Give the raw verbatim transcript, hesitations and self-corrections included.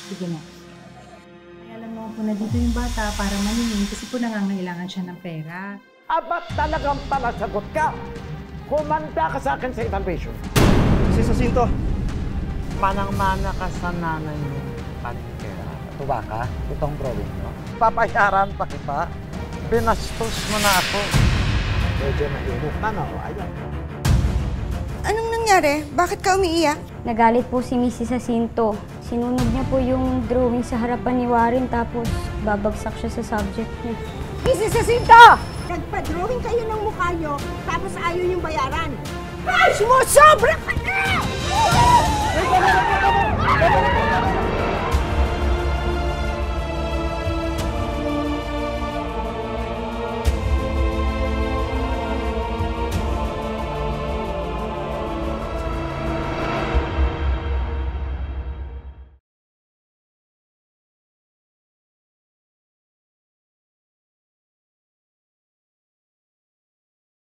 Sige na. Ay, alam mo po na dito yung bata para maningin kasi po nangangailangan siya ng pera. Abat talagang palasagot ka. Kumanda ka sa akin sa evaluation. Si Jacinto, Manang-mana ka sa nanay mo. Paningkera. Tuwa ka? Itong drawing mo. Papayaran pa kita. Binastos mo na ako. Medyo nahirap ka na. Ayan. Anong nangyari? Bakit ka umiiyak? Nagalit po si Missus Jacinto. Sinunod niya po yung drawing sa harapan ni Warren tapos babagsak siya sa subject niya. Missus Jacinto! Nagpa-drawing kayo ng mukha nyo, tapos ayaw yung bayaran. Ay! Sumusobra ka na!